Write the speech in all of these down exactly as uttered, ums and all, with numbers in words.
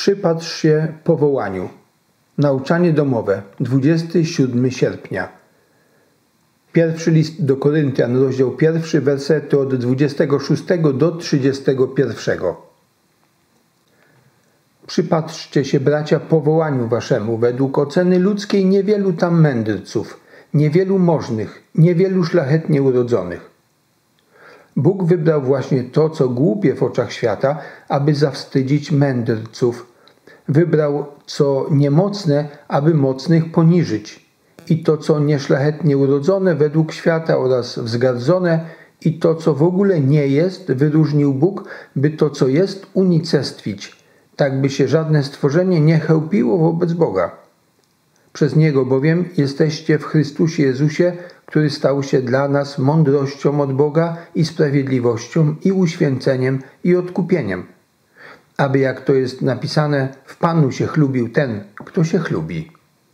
Przypatrz się powołaniu. Nauczanie domowe, dwudziestego siódmego sierpnia. Pierwszy list do Koryntian, rozdział pierwszy, wersety od dwudziestego szóstego do trzydziestego pierwszego. Przypatrzcie się, bracia, powołaniu waszemu. Według oceny ludzkiej niewielu tam mędrców, niewielu możnych, niewielu szlachetnie urodzonych. Bóg wybrał właśnie to, co głupie w oczach świata, aby zawstydzić mędrców. Wybrał co niemocne, aby mocnych poniżyć. I to, co nieszlachetnie urodzone według świata oraz wzgardzone, i to, co w ogóle nie jest, wyróżnił Bóg, by to, co jest, unicestwić, tak by się żadne stworzenie nie chełpiło wobec Boga. Przez Niego bowiem jesteście w Chrystusie Jezusie, który stał się dla nas mądrością od Boga i sprawiedliwością, i uświęceniem, i odkupieniem. Aby, jak to jest napisane, w Panu się chlubił ten, kto się chlubi.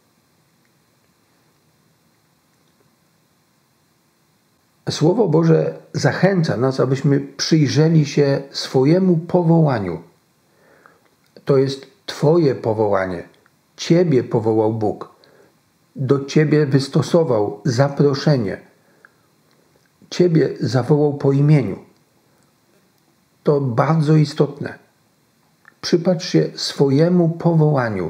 Słowo Boże zachęca nas, abyśmy przyjrzeli się swojemu powołaniu. To jest Twoje powołanie. Ciebie powołał Bóg. Do Ciebie wystosował zaproszenie. Ciebie zawołał po imieniu. To bardzo istotne. Przypatrz się swojemu powołaniu.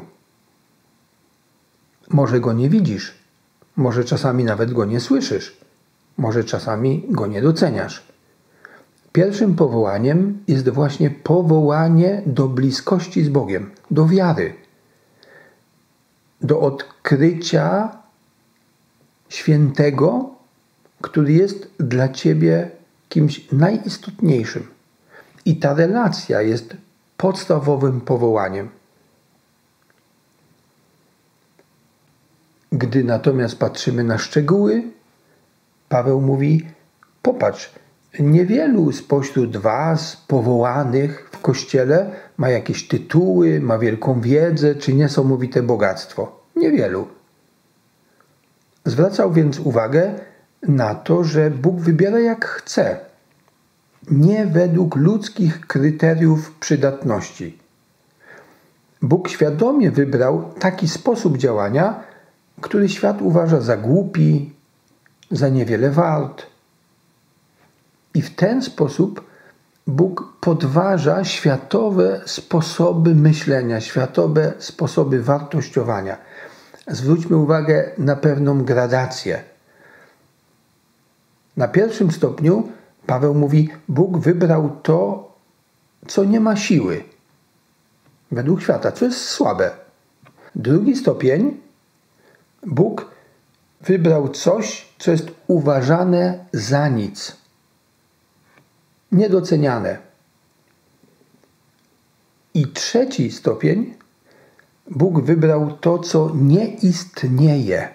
Może go nie widzisz, może czasami nawet go nie słyszysz, może czasami go nie doceniasz. Pierwszym powołaniem jest właśnie powołanie do bliskości z Bogiem, do wiary, do odkrycia świętego, który jest dla Ciebie kimś najistotniejszym. I ta relacja jest podstawowym powołaniem. Gdy natomiast patrzymy na szczegóły, Paweł mówi: popatrz, niewielu spośród was powołanych w Kościele ma jakieś tytuły, ma wielką wiedzę czy niesamowite bogactwo. Niewielu. Zwracał więc uwagę na to, że Bóg wybiera jak chce, nie według ludzkich kryteriów przydatności. Bóg świadomie wybrał taki sposób działania, który świat uważa za głupi, za niewiele wart. I w ten sposób Bóg podważa światowe sposoby myślenia, światowe sposoby wartościowania. Zwróćmy uwagę na pewną gradację. Na pierwszym stopniu Paweł mówi: Bóg wybrał to, co nie ma siły według świata, co jest słabe. Drugi stopień: Bóg wybrał coś, co jest uważane za nic, niedoceniane. I trzeci stopień: Bóg wybrał to, co nie istnieje,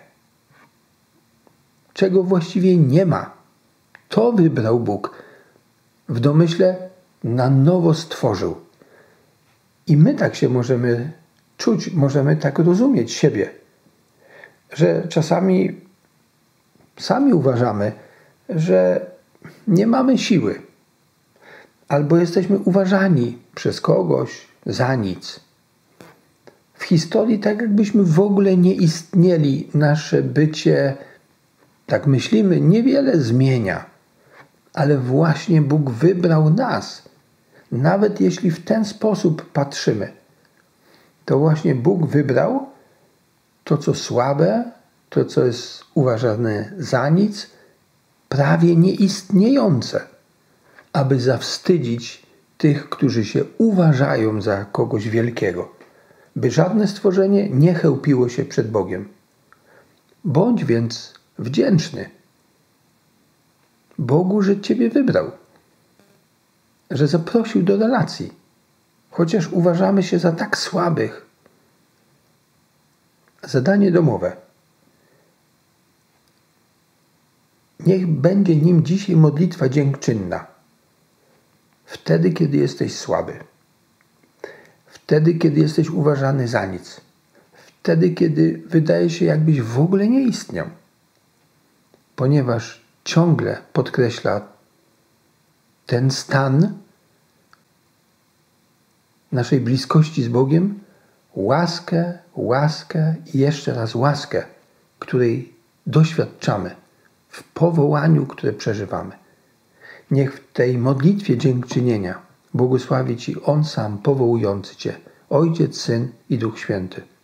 czego właściwie nie ma. To wybrał Bóg. W domyśle na nowo stworzył. I my tak się możemy czuć, możemy tak rozumieć siebie, że czasami sami uważamy, że nie mamy siły, albo jesteśmy uważani przez kogoś za nic. W historii tak jakbyśmy w ogóle nie istnieli, nasze bycie, tak myślimy, niewiele zmienia. Ale właśnie Bóg wybrał nas. Nawet jeśli w ten sposób patrzymy, to właśnie Bóg wybrał to, co słabe, to, co jest uważane za nic, prawie nieistniejące, aby zawstydzić tych, którzy się uważają za kogoś wielkiego, by żadne stworzenie nie chełpiło się przed Bogiem. Bądź więc wdzięczny Bogu, że Ciebie wybrał, że zaprosił do relacji, chociaż uważamy się za tak słabych. Zadanie domowe. Niech będzie nim dzisiaj modlitwa dziękczynna. Wtedy, kiedy jesteś słaby. Wtedy, kiedy jesteś uważany za nic. Wtedy, kiedy wydaje się, jakbyś w ogóle nie istniał. Ponieważ ciągle podkreśla ten stan, naszej bliskości z Bogiem łaskę, łaskę i jeszcze raz łaskę, której doświadczamy w powołaniu, które przeżywamy. Niech w tej modlitwie dziękczynienia błogosławi Ci On sam powołujący Cię, Ojciec, Syn i Duch Święty.